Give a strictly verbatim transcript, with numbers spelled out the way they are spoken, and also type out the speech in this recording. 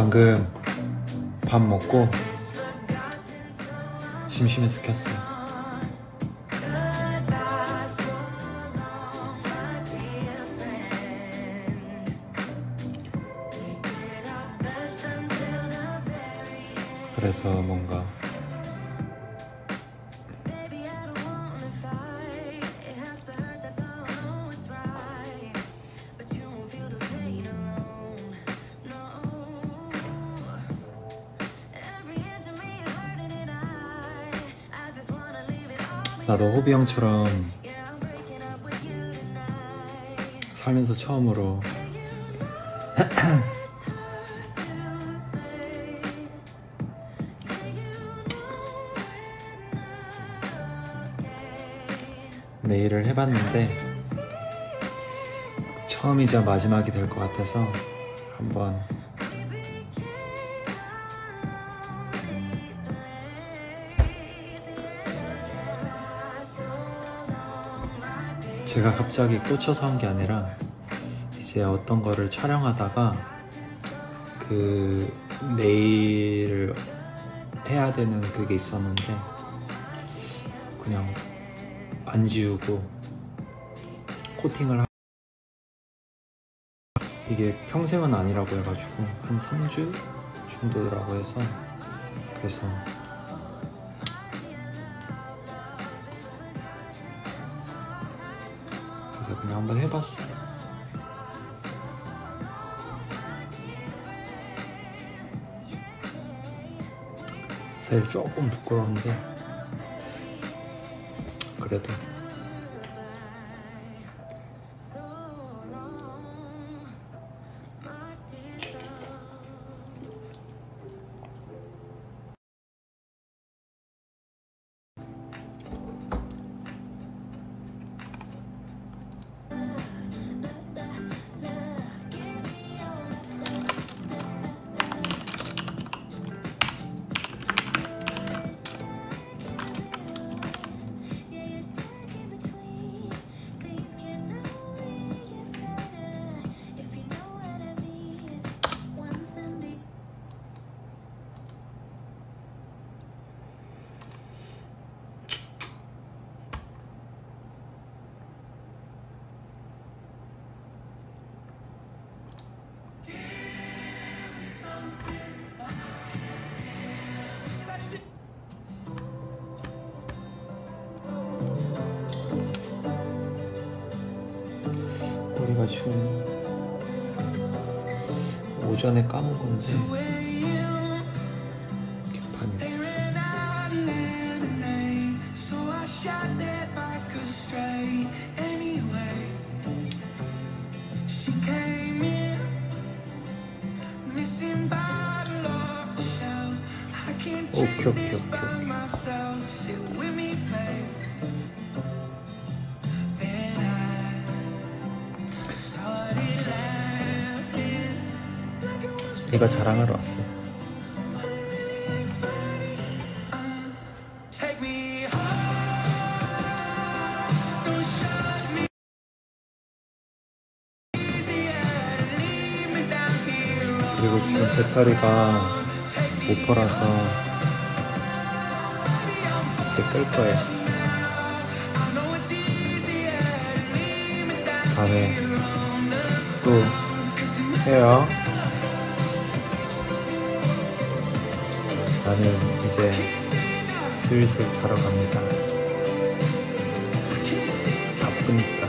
방금 밥 먹고 심심해서 켰어요. 그래서 뭔가 나도 호비 형처럼 살면서 처음으로 네일을 해봤는데 처음이자 마지막이 될 것 같아서 한번 제가 갑자기 꽂혀서 한 게 아니라 이제 어떤 거를 촬영하다가 그 네일을 해야 되는 그게 있었는데 그냥 안 지우고 코팅을 하... 이게 평생은 아니라고 해가지고 한 삼 주 정도라고 해서 그래서 그래서 그냥 한번 해봤어요. 사실 조금 부끄러운데 그래도 머리가 지금 오전에 감은 건데 개판이네. 오케이 오케이 오케이 내가 자랑하러 왔어. 그리고 지금 배터리가 오 퍼센트라서 이제 끌 거예요. 다음에 또 해요. 나는 이제 슬슬 자러 갑니다. 바쁘니까.